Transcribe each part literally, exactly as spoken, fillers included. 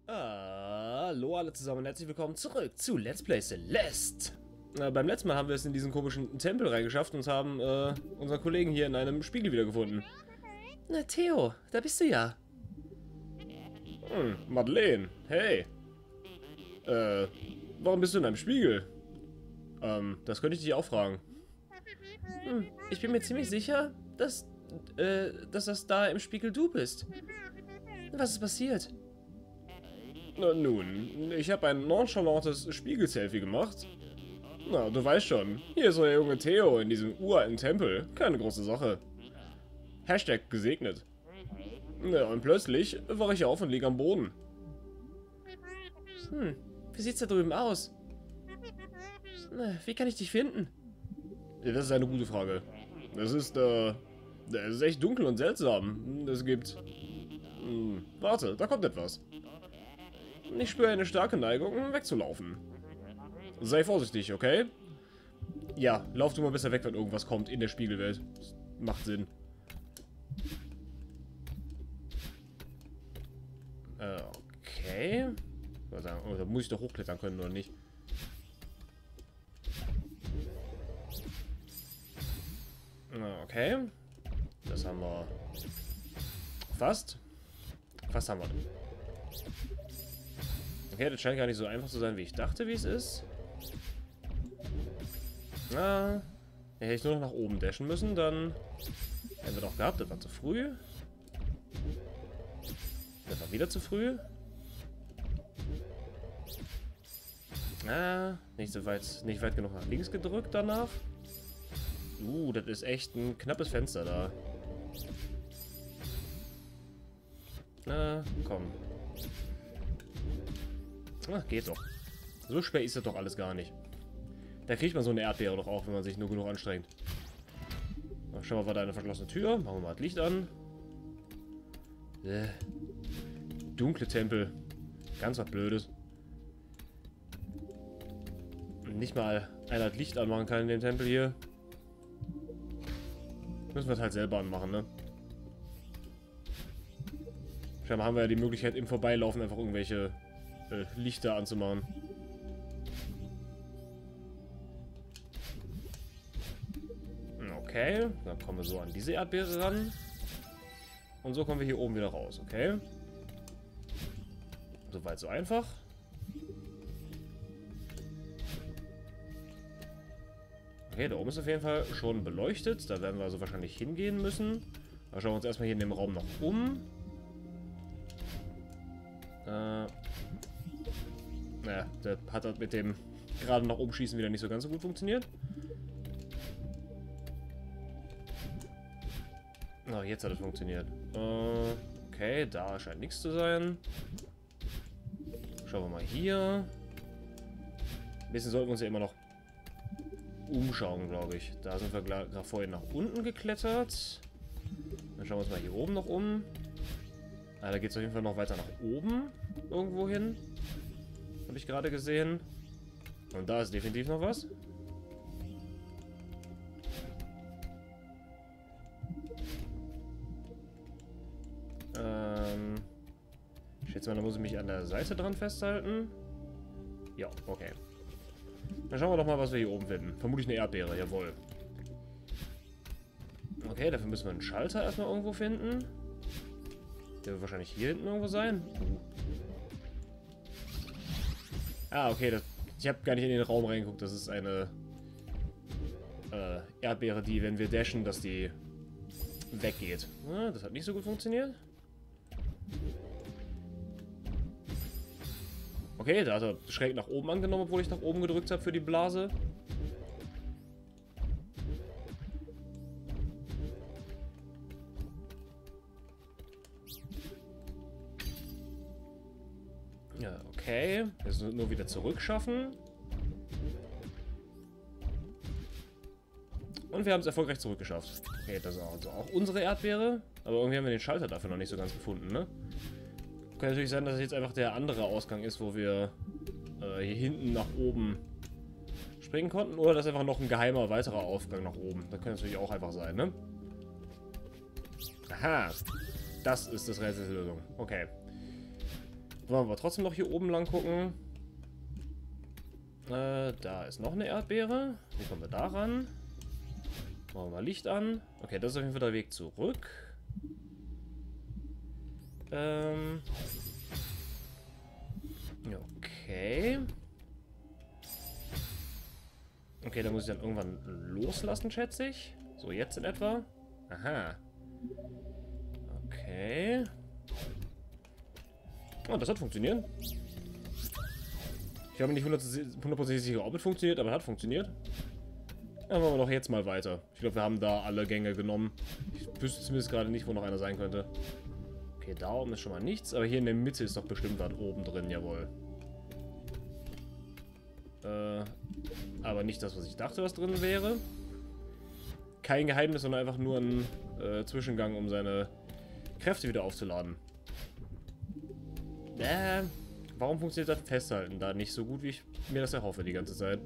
Hallo alle zusammen und herzlich willkommen zurück zu Let's Play Celeste. Äh, beim letzten Mal haben wir es in diesen komischen Tempel reingeschafft und haben äh, unseren Kollegen hier in einem Spiegel wiedergefunden. Na Theo, da bist du ja. Hm, Madeleine, hey. Äh, warum bist du in einem Spiegel? Ähm, das könnte ich dich auch fragen. Hm, ich bin mir ziemlich sicher, dass, äh, dass das da im Spiegel du bist. Was ist passiert? Na nun, ich habe ein nonchalantes Spiegel-Selfie gemacht. Na, du weißt schon, hier ist euer junge Theo in diesem uralten Tempel. Keine große Sache. Hashtag gesegnet. Ja, und plötzlich wache ich auf und liege am Boden. Hm, wie sieht's da drüben aus? Na, wie kann ich dich finden? Ja, das ist eine gute Frage. Das ist, äh, das ist echt dunkel und seltsam. Es gibt... Hm, warte, da kommt etwas. Ich spüre eine starke Neigung, wegzulaufen. Sei vorsichtig, okay? Ja, lauf du mal besser weg, wenn irgendwas kommt in der Spiegelwelt. Das macht Sinn. Äh, okay. Oh, da muss ich doch hochklettern können, oder nicht? Okay. Das haben wir... Fast. Fast haben wir. Okay, das scheint gar nicht so einfach zu sein, wie ich dachte, wie es ist. Na, hätte ich nur noch nach oben dashen müssen, dann hätten wir doch gehabt, das war zu früh. Das war wieder zu früh. Ah, nicht so weit, nicht weit genug nach links gedrückt danach. Uh, das ist echt ein knappes Fenster da. Na, komm. Ach, geht doch. So schwer ist das doch alles gar nicht. Da kriegt man so eine Erdbeere doch auch, wenn man sich nur genug anstrengt. Na, schauen wir mal, da eine verschlossene Tür. Machen wir mal das Licht an. Äh. Dunkle Tempel. Ganz was Blödes. Nicht mal einer das Licht anmachen kann in dem Tempel hier. Müssen wir es halt selber anmachen, ne? Scheinbar haben wir ja die Möglichkeit, im Vorbeilaufen einfach irgendwelche äh, Lichter anzumachen. Okay, dann kommen wir so an diese Erdbeere ran. Und so kommen wir hier oben wieder raus, okay? Soweit so einfach. Okay, da oben ist auf jeden Fall schon beleuchtet. Da werden wir also wahrscheinlich hingehen müssen. Da schauen wir uns erstmal hier in dem Raum noch um. Äh. Naja, der hat halt mit dem gerade nach oben schießen wieder nicht so ganz so gut funktioniert. Na, oh, jetzt hat es funktioniert. Äh, okay, da scheint nichts zu sein. Schauen wir mal hier. Ein bisschen sollten wir uns ja immer noch umschauen, glaube ich. Da sind wir gerade vorhin nach unten geklettert. Dann schauen wir uns mal hier oben noch um. Ah, da geht es auf jeden Fall noch weiter nach oben. Irgendwo hin. Habe ich gerade gesehen. Und da ist definitiv noch was. Ähm. Ich schätze mal, da muss ich mich an der Seite dran festhalten. Ja, okay. Dann schauen wir doch mal, was wir hier oben finden. Vermutlich eine Erdbeere, jawohl. Okay, dafür müssen wir einen Schalter erstmal irgendwo finden. Der wird wahrscheinlich hier hinten irgendwo sein. Uh. Ah, okay, das, ich habe gar nicht in den Raum reingeguckt. Das ist eine äh, Erdbeere, die, wenn wir dashen, dass die weggeht. Ah, das hat nicht so gut funktioniert. Okay, da hat er schräg nach oben angenommen, obwohl ich nach oben gedrückt habe für die Blase. Ja, okay. Jetzt nur wieder zurückschaffen. Und wir haben es erfolgreich zurückgeschafft. Okay, das ist also auch unsere Erdbeere. Aber irgendwie haben wir den Schalter dafür noch nicht so ganz gefunden, ne? Kann natürlich sein, dass es jetzt einfach der andere Ausgang ist, wo wir äh, hier hinten nach oben springen konnten. Oder dass einfach noch ein geheimer weiterer Aufgang nach oben. Das könnte natürlich auch einfach sein, ne? Aha. Das ist das Rätselslösung. Okay. Wollen wir trotzdem noch hier oben lang gucken. Äh, da ist noch eine Erdbeere. Wie kommen wir da ran? Machen wir mal Licht an. Okay, das ist auf jeden Fall der Weg zurück. Ähm. Okay. Okay, da muss ich dann irgendwann loslassen, schätze ich. So, jetzt in etwa. Aha. Okay. Oh, das hat funktioniert. Ich habe mir nicht hundertprozentig sicher, ob es funktioniert, aber es hat funktioniert. Dann machen wir doch jetzt mal weiter. Ich glaube, wir haben da alle Gänge genommen. Ich wüsste zumindest gerade nicht, wo noch einer sein könnte. Okay, da oben ist schon mal nichts, aber hier in der Mitte ist doch bestimmt was oben drin, jawohl. Äh, aber nicht das, was ich dachte, was drin wäre. Kein Geheimnis, sondern einfach nur ein äh, Zwischengang, um seine Kräfte wieder aufzuladen. Äh, warum funktioniert das Festhalten da nicht so gut, wie ich mir das erhoffe die ganze Zeit?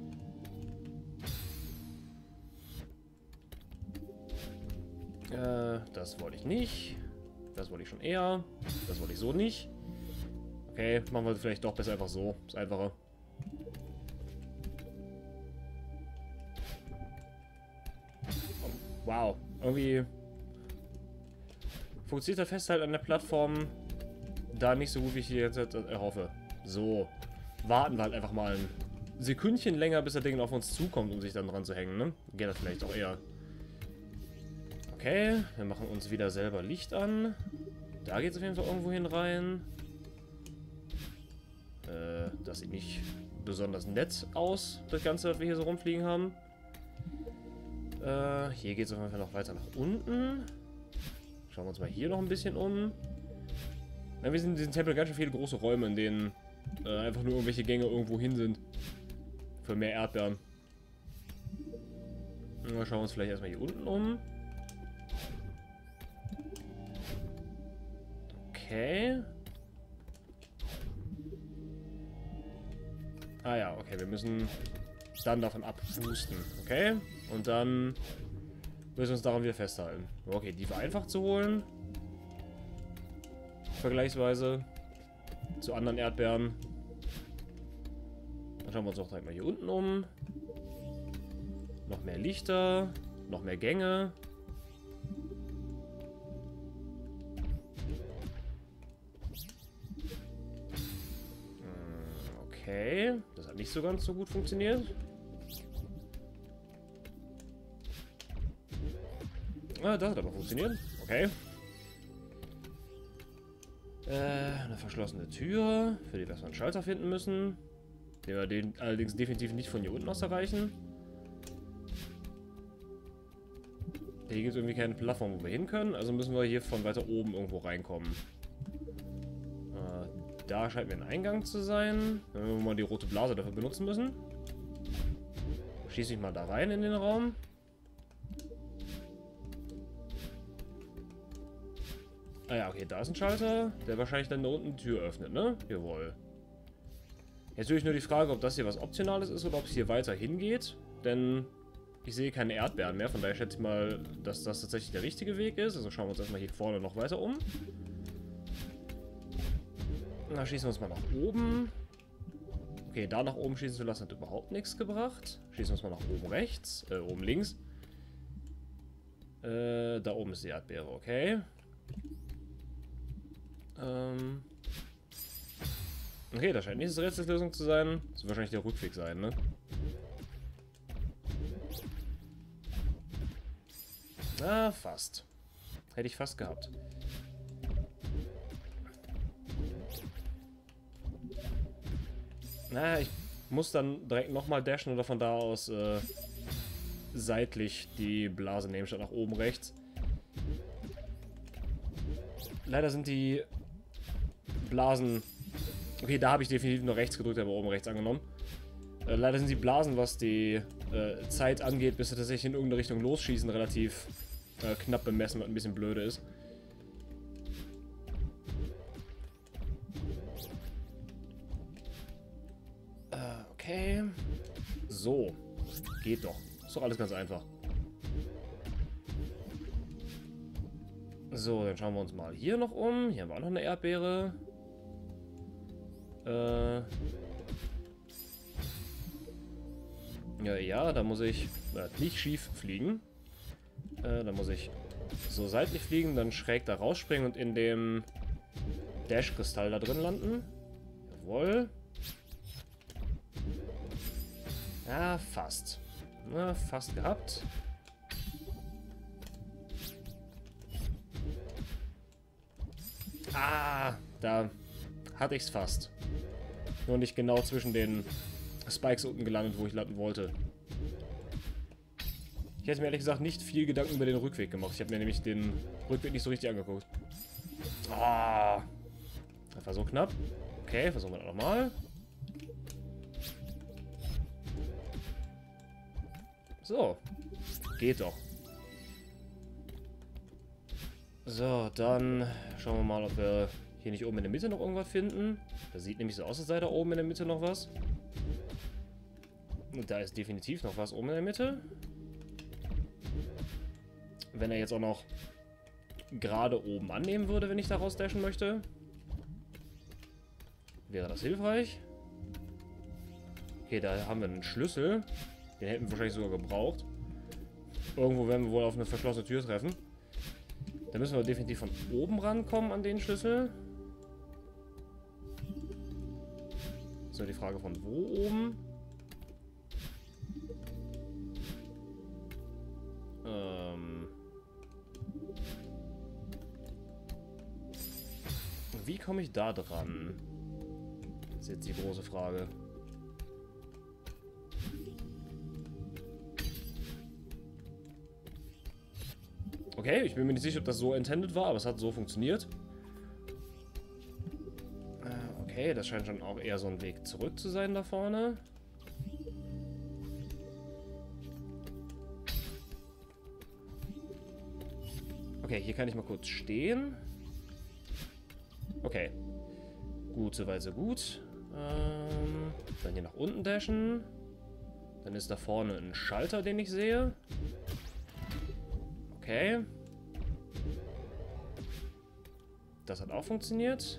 Äh, das wollte ich nicht. Das wollte ich schon eher. Das wollte ich so nicht. Okay, machen wir vielleicht doch besser einfach so. Ist einfacher. Oh, wow. Irgendwie funktioniert das Festhalten an der Plattform da nicht so gut, wie ich die ganze Zeit erhoffe. So. Warten wir halt einfach mal ein Sekündchen länger, bis das Ding auf uns zukommt, um sich dann dran zu hängen, ne? Geht das vielleicht auch eher. Okay, wir machen uns wieder selber Licht an. Da geht es auf jeden Fall irgendwo hin rein. Äh, das sieht nicht besonders nett aus, das Ganze, was wir hier so rumfliegen haben. Äh, hier geht es auf jeden Fall noch weiter nach unten. Schauen wir uns mal hier noch ein bisschen um. Ja, wir sind in diesem Tempel ganz schön viele große Räume, in denen äh, einfach nur irgendwelche Gänge irgendwo hin sind. Für mehr Erdbeeren. Na, schauen wir uns vielleicht erstmal hier unten um. Okay. Ah ja, okay, wir müssen dann davon abhusten. Okay. Und dann müssen wir uns daran wieder festhalten. Okay, die war einfach zu holen. Vergleichsweise zu anderen Erdbeeren. Dann schauen wir uns auch direkt mal hier unten um. Noch mehr Lichter, noch mehr Gänge. Okay, das hat nicht so ganz so gut funktioniert. Ah, das hat aber funktioniert. Okay. Äh, eine verschlossene Tür, für die wir erstmal einen Schalter finden müssen. Den wir den allerdings definitiv nicht von hier unten aus erreichen. Hier gibt es irgendwie keine Plattform, wo wir hin können, also müssen wir hier von weiter oben irgendwo reinkommen. Äh, da scheint mir ein Eingang zu sein, wenn wir mal die rote Blase dafür benutzen müssen. Schieße ich mal da rein in den Raum. Ah ja, okay, da ist ein Schalter, der wahrscheinlich dann da unten die Tür öffnet, ne? Jawohl. Jetzt natürlich nur die Frage, ob das hier was Optionales ist oder ob es hier weiter hingeht. Denn ich sehe keine Erdbeeren mehr, von daher schätze ich mal, dass das tatsächlich der richtige Weg ist. Also schauen wir uns erstmal hier vorne noch weiter um. Na, schießen wir uns mal nach oben. Okay, da nach oben schießen zu lassen hat überhaupt nichts gebracht. Schießen wir uns mal nach oben rechts, äh, oben links. Äh, da oben ist die Erdbeere, okay. Ähm. Okay, das scheint nicht die Rätselslösung zu sein. Das wird wahrscheinlich der Rückweg sein, ne? Ah, fast. Hätte ich fast gehabt. Na, ich muss dann direkt nochmal dashen oder von da aus äh, seitlich die Blase nehmen, statt nach oben rechts. Leider sind die Blasen... Okay, da habe ich definitiv nur rechts gedrückt, aber oben rechts angenommen. Äh, leider sind die Blasen, was die äh, Zeit angeht, bis sie tatsächlich in irgendeine Richtung losschießen, relativ äh, knapp bemessen, was ein bisschen blöde ist. Äh, okay. So. Geht doch. Ist doch alles ganz einfach. So, dann schauen wir uns mal hier noch um. Hier haben wir auch noch eine Erdbeere. Äh... Ja, ja, da muss ich äh, nicht schief fliegen. Äh, da muss ich so seitlich fliegen, dann schräg da rausspringen und in dem Dash-Kristall da drin landen. Jawohl. Ja, fast. Na, fast gehabt. Ah, da hatte ich's fast. Nur nicht genau zwischen den Spikes unten gelandet, wo ich landen wollte. Ich hätte mir ehrlich gesagt nicht viel Gedanken über den Rückweg gemacht. Ich habe mir nämlich den Rückweg nicht so richtig angeguckt. Ah, das war so knapp. Okay, versuchen wir das nochmal. So, geht doch. So, dann schauen wir mal, ob wir hier nicht oben in der Mitte noch irgendwas finden. Das sieht nämlich so aus, als sei da oben in der Mitte noch was. Und da ist definitiv noch was oben in der Mitte. Wenn er jetzt auch noch gerade oben annehmen würde, wenn ich da rausdashen möchte, wäre das hilfreich. Okay, da haben wir einen Schlüssel. Den hätten wir wahrscheinlich sogar gebraucht. Irgendwo werden wir wohl auf eine verschlossene Tür treffen. Da müssen wir definitiv von oben rankommen an den Schlüssel. So, die Frage von wo oben? Ähm... Wie komme ich da dran? Das ist jetzt die große Frage. Okay, ich bin mir nicht sicher, ob das so intended war, aber es hat so funktioniert. Äh, okay, das scheint schon auch eher so ein Weg zurück zu sein da vorne. Okay, hier kann ich mal kurz stehen. Okay. Gut, soweit so gut. Ähm, dann hier nach unten dashen. Dann ist da vorne ein Schalter, den ich sehe. Okay. Das hat auch funktioniert.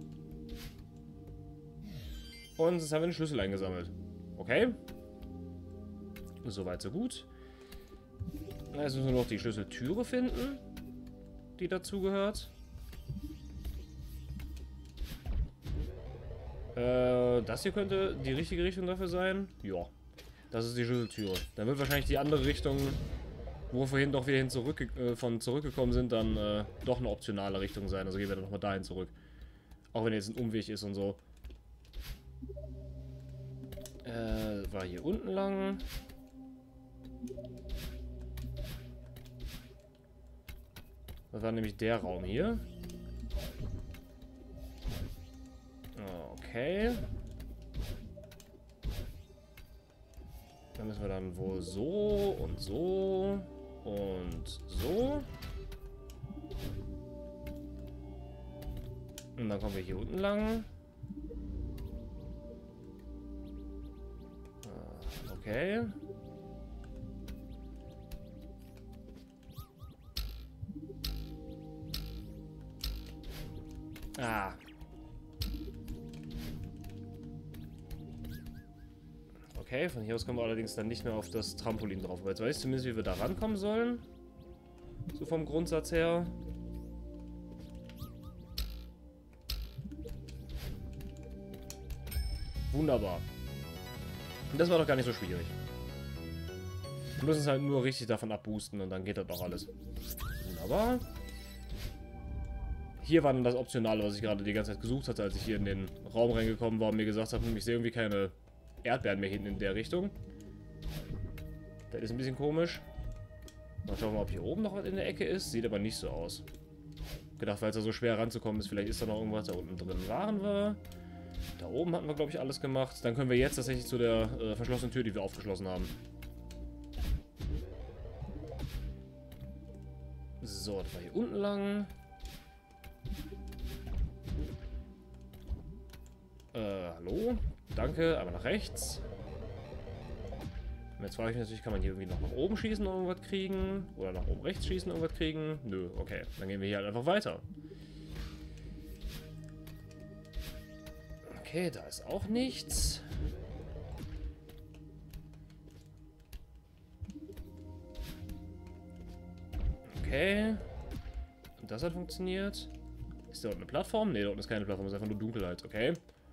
Und jetzt haben wir den Schlüssel eingesammelt. Okay. Soweit so gut. Jetzt müssen wir noch die Schlüsseltüre finden, die dazugehört. Äh, das hier könnte die richtige Richtung dafür sein. Ja, das ist die Schlüsseltüre. Dann wird wahrscheinlich die andere Richtung, wo wir vorhin doch wieder hin zurück, äh, von zurückgekommen sind, dann äh, doch eine optionale Richtung sein. Also gehen wir dann nochmal dahin zurück. Auch wenn jetzt ein Umweg ist und so. Äh, war hier unten lang. Das war nämlich der Raum hier. Okay. Dann müssen wir dann wohl so und so und so. Und dann kommen wir hier unten lang. Okay. Ah. Okay, von hier aus kommen wir allerdings dann nicht mehr auf das Trampolin drauf. Aber jetzt weiß ich zumindest, wie wir da rankommen sollen. So vom Grundsatz her. Wunderbar. Und das war doch gar nicht so schwierig. Wir müssen es halt nur richtig davon abboosten und dann geht das doch alles. Wunderbar. Hier war dann das Optionale, was ich gerade die ganze Zeit gesucht hatte, als ich hier in den Raum reingekommen war und mir gesagt habe, ich sehe irgendwie keine Erdbeeren mehr hinten in der Richtung. Das ist ein bisschen komisch. Mal schauen wir mal, ob hier oben noch was in der Ecke ist. Sieht aber nicht so aus. Gedacht, weil es da so schwer ranzukommen ist, vielleicht ist da noch irgendwas. Da unten drin waren wir. Da oben hatten wir, glaube ich, alles gemacht. Dann können wir jetzt tatsächlich zu der äh, verschlossenen Tür, die wir aufgeschlossen haben. So, das war hier unten lang. Äh, hallo? Danke, aber nach rechts. Und jetzt frage ich mich natürlich, kann man hier irgendwie noch nach oben schießen und irgendwas kriegen? Oder nach oben rechts schießen und irgendwas kriegen? Nö, okay. Dann gehen wir hier halt einfach weiter. Okay, da ist auch nichts. Okay. Und das hat funktioniert. Ist da unten eine Plattform? Ne, da unten ist keine Plattform, das ist einfach nur Dunkelheit. Okay.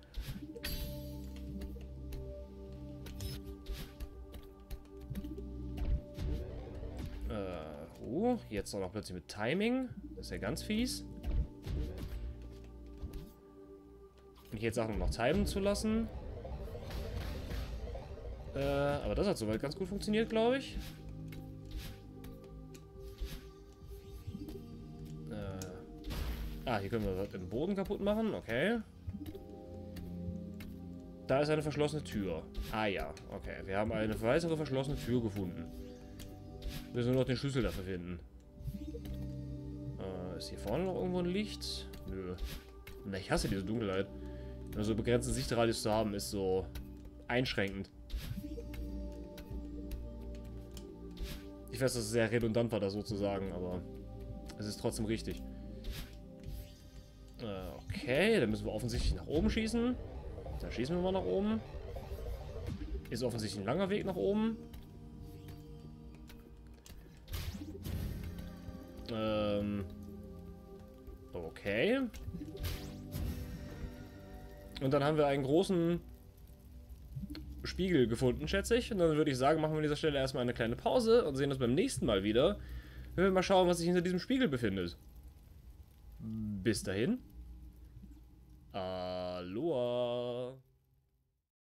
Äh, oh, jetzt auch noch plötzlich mit Timing. Das ist ja ganz fies. Und hier jetzt Sachen noch timen zu lassen. Äh, aber das hat soweit ganz gut funktioniert, glaube ich. Äh, ah, hier können wir den Boden kaputt machen. Okay. Da ist eine verschlossene Tür. Ah ja, okay. Wir haben eine weitere verschlossene Tür gefunden. Wir müssen nur noch den Schlüssel dafür finden. Äh, ist hier vorne noch irgendwo ein Licht? Nö. Na, ich hasse diese Dunkelheit. Nur so begrenzte Sichtradius zu haben, ist so einschränkend. Ich weiß, dass es sehr redundant war, da so zu sagen, aber es ist trotzdem richtig. Äh, okay, dann müssen wir offensichtlich nach oben schießen. Da schießen wir mal nach oben. Ist offensichtlich ein langer Weg nach oben. Ähm. Okay. Und dann haben wir einen großen Spiegel gefunden, schätze ich. Und dann würde ich sagen, machen wir an dieser Stelle erstmal eine kleine Pause und sehen uns beim nächsten Mal wieder. Wenn wir mal schauen, was sich hinter diesem Spiegel befindet. Bis dahin. Aloha.